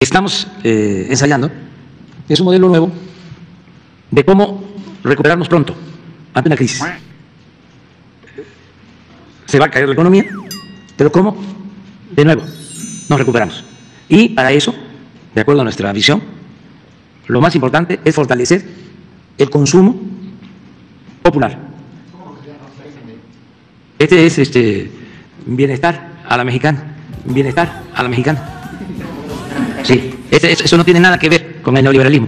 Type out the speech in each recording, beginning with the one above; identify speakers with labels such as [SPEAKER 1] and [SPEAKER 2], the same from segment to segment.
[SPEAKER 1] estamos ensayando es un modelo nuevo de cómo recuperarnos pronto ante una crisis. Se va a caer la economía, pero ¿cómo? De nuevo, nos recuperamos. Y para eso, de acuerdo a nuestra visión, lo más importante es fortalecer el consumo popular. Este es bienestar a la mexicana, bienestar a la mexicana. Sí, eso no tiene nada que ver con el neoliberalismo.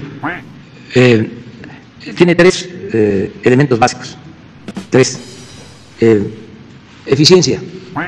[SPEAKER 1] Tiene tres elementos básicos. Tres. Eficiencia.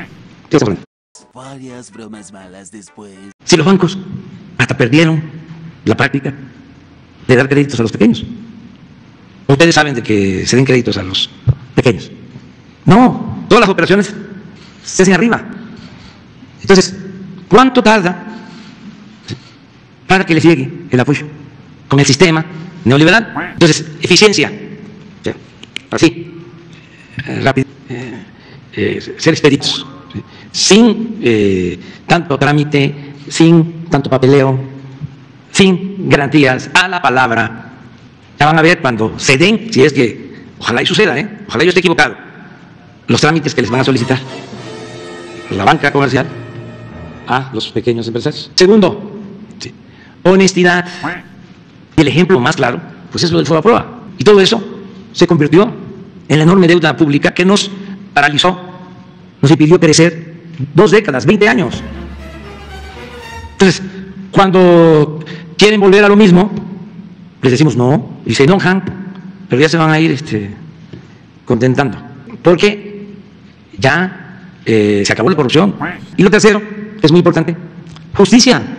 [SPEAKER 2] Varias bromas malas después.
[SPEAKER 1] Si los bancos hasta perdieron la práctica de dar créditos a los pequeños. Ustedes saben de que se den créditos a los pequeños. No, todas las operaciones se hacen arriba. Entonces, ¿cuánto tarda para que le llegue el apoyo con el sistema neoliberal? Entonces, eficiencia. Así, rápido. Ser expeditos, sin tanto trámite, sin tanto papeleo, sin garantías a la palabra. Ya van a ver cuando se den, si es que, ojalá y suceda, ojalá yo esté equivocado, los trámites que les van a solicitar la banca comercial a los pequeños empresarios. Segundo, honestidad. Y el ejemplo más claro, pues es lo del FOBAPROA. Y todo eso se convirtió en la enorme deuda pública que nos paralizó, nos impidió crecer 2 décadas, 20 años. Entonces, cuando quieren volver a lo mismo, les decimos no, y se enojan, pero ya se van a ir contentando, porque ya se acabó la corrupción. Y lo tercero, es muy importante, justicia.